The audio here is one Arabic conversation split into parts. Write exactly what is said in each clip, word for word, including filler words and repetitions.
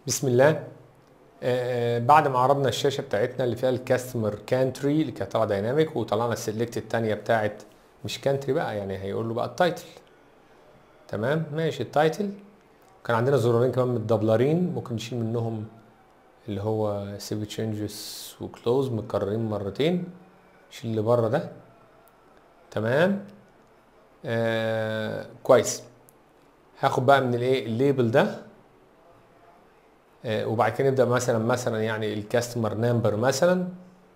بسم الله. آه بعد ما عرضنا الشاشه بتاعتنا اللي فيها الكاستمر كانتري اللي كانت طالعه دايناميك، وطلعنا السيلكت الثانيه بتاعت مش كانتري بقى، يعني هيقول له بقى التايتل. تمام ماشي التايتل. كان عندنا زرارين كمان متدبلرين ممكن نشيل منهم، اللي هو سيف تشينجز وكلوز متكررين مرتين، شيل اللي بره ده. تمام آه كويس. هاخد بقى من الايه الليبل ده، آه وبعد كده نبدا مثلا مثلا يعني الكاستمر نمبر، مثلا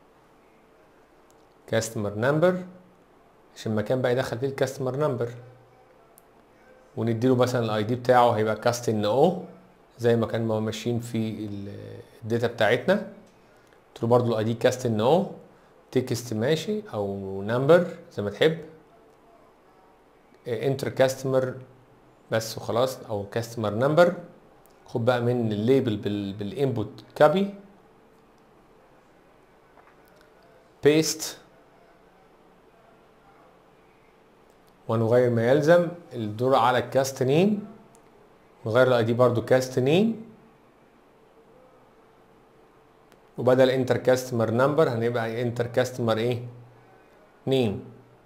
كاستمر نمبر عشان المكان بقى يدخل فيه الكاستمر نمبر، ونديله مثلا الاي دي بتاعه هيبقى كاست ان او زي ما كان ماشيين في الداتا بتاعتنا. قلت له برضه الاي دي كاست ان او تكست ماشي او نمبر زي ما تحب، انتر كاستمر بس وخلاص، او كاستمر نمبر. خد بقى من الليبل بالانبوت كابي بيست، ونغير ما يلزم الدور على الكاست نيم، نغير الاي دي برضو كاست نيم، وبدل انتر كاستمر نمبر هنبقى انتر كاستمر ايه نيم.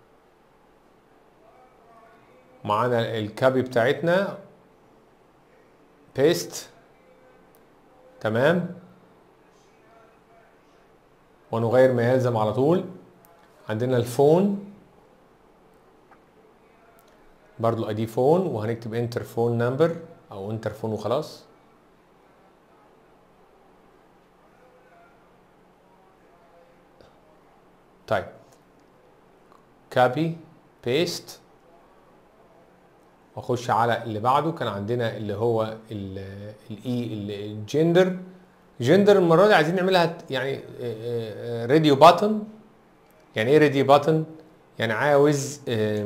معانا الكابي بتاعتنا بيست. تمام ونغير ما يلزم على طول. عندنا الفون برضو الاي دي فون، وهنكتب انتر فون نمبر او انتر فون وخلاص. طيب كابي بيست، واخش على اللي بعده. كان عندنا اللي هو الاي الجندر. جندر المره دي عايزين نعملها يعني راديو باتن. يعني ايه راديو باتن؟ يعني عاوز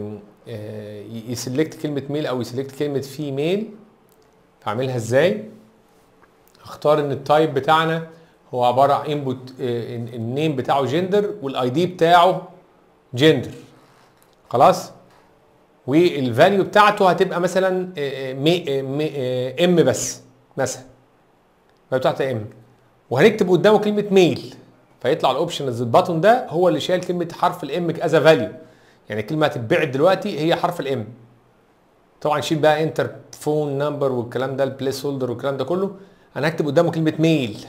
يسلكت كلمه ميل او يسلكت كلمه فيميل. فاعملها ازاي؟ اختار ان التايب بتاعنا هو عباره عن انبوت، النيم بتاعه جندر والاي دي بتاعه جندر. خلاص، والفاليو بتاعته هتبقى مثلا ام بس، مثلا الفاليو بتاعته ام، وهنكتب قدامه كلمه ميل. فيطلع الاوبشنز الباتون ده هو اللي شايل كلمه حرف الام از فاليو، يعني الكلمه هتتبعت دلوقتي هي حرف الام. طبعا شيل بقى انتر فون نمبر والكلام ده، البليس هولدر والكلام ده كله. انا هكتب قدامه كلمه ميل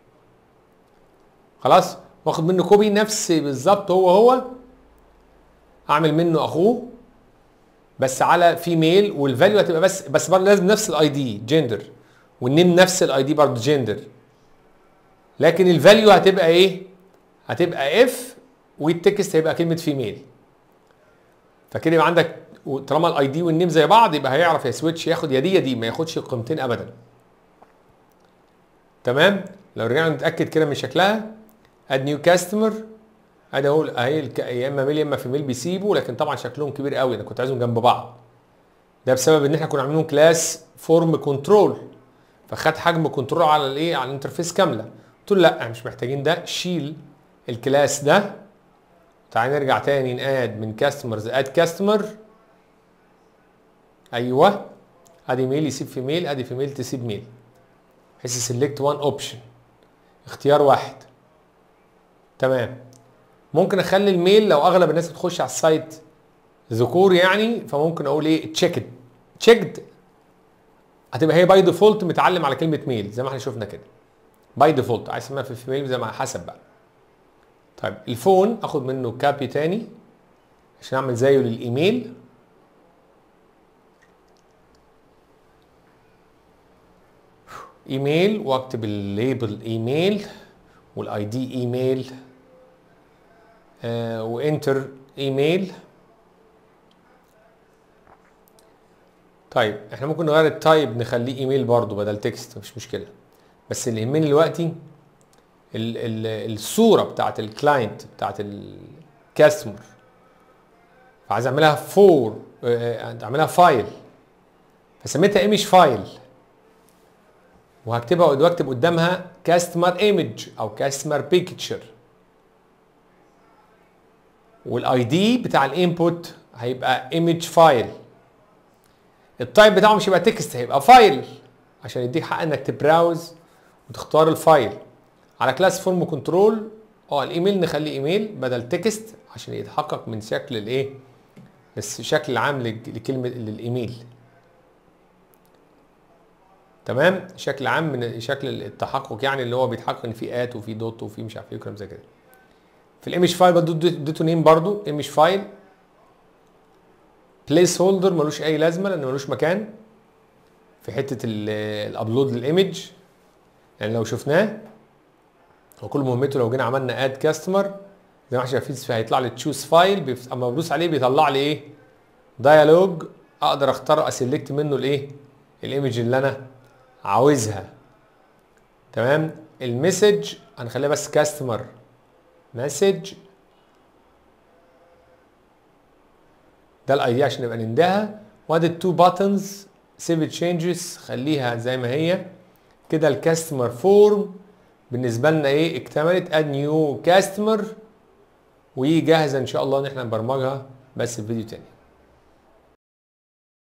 خلاص، واخد منه كوبي نفس بالظبط هو هو، اعمل منه اخوه بس على فيميل، والفاليو هتبقى بس بس برضه لازم نفس الاي دي جندر، والنيم نفس الاي دي برضه جندر، لكن الفاليو هتبقى ايه؟ هتبقى اف، والتكست هيبقى كلمه فيميل. فكده يبقى عندك طالما الاي دي والنيم زي بعض يبقى هيعرف يا سويتش ياخد يا دي يا دي، ما ياخدش القيمتين ابدا. تمام. لو رجعنا نتاكد كده من شكلها، اد نيو كاستمر، ادي اهو اهي يا اما ميل يا اما فيميل بيسيبوا، لكن طبعا شكلهم كبير قوي، انا كنت عايزهم جنب بعض. ده بسبب ان احنا كنا عاملينهم كلاس فورم كنترول، فخد حجم كنترول على الايه، على الانترفيس كامله. قلت له لا احنا مش محتاجين ده، شيل الكلاس ده. تعال نرجع تاني ناد من كاستمرز اد كاستمر. ايوه ادي ميل يسيب في ميل، ادي في ميل تسيب ميل، بحيث سيلكت وان اوبشن، اختيار واحد. تمام. ممكن اخلي الميل لو اغلب الناس بتخش على السايت ذكور يعني، فممكن اقول ايه تشيكد. تشيكد هتبقى هي باي ديفولت متعلم على كلمه ميل زي ما احنا شفنا كده، باي ديفولت. عايز اسمها في الفيميل زي ما حسب بقى. طيب الفون اخد منه كابي تاني عشان اعمل زيه للايميل. ايميل، واكتب الليبل ايميل والاي دي ايميل، آه وانتر ايميل. طيب احنا ممكن نغير التايب نخليه ايميل برضو بدل تكست، مش مشكله، بس اللي يهمني دلوقتي ال ال الصوره بتاعت الكلاينت بتاعت الكاستمر. فعايز اعملها فور، اعملها فايل، فسميتها ايمج فايل، وهكتبها واكتب قدامها كاستمر ايمج او كاستمر بيكتشر، والاي دي بتاع الانبوت هيبقى ايمج فايل. التايب بتاعه مش هيبقى تكست، هيبقى فايل عشان يديك حق انك تبراوز وتختار الفايل. على كلاس فورم كنترول اه الايميل نخليه ايميل بدل تكست عشان يتحقق من شكل الايه، بس الشكل العام لكلمه للايميل. تمام، شكل عام من شكل التحقق يعني اللي هو بيتحقق ان في ات وفي دوت وفي مش عارف ايه وكلام زي كده. في الايمج فايل برضه اديته نيم برضه ايمج فايل. بليس هولدر ملوش اي لازمه لانه ملوش مكان في حته الابلود للايمج، يعني لو شفناه هو كل مهمته لو جينا عملنا اد كاستمر زي ما احنا شايفين هيطلع لي تشوز فايل، اما بدوس عليه بيطلع لي ايه؟ دايالوج اقدر اختار اسلكت منه الايه؟ الايمج اللي انا عاوزها. تمام. المسج هنخليها بس كاستمر مسج، ده الاي دي عشان نبقى نندهها. وادي التو باتنز سيف تشينجز خليها زي ما هي كده. الكاستمر فورم بالنسبه لنا ايه؟ اكتملت. اد نيو كاستمر وجاهزه ان شاء الله ان احنا نبرمجها بس في فيديو تاني.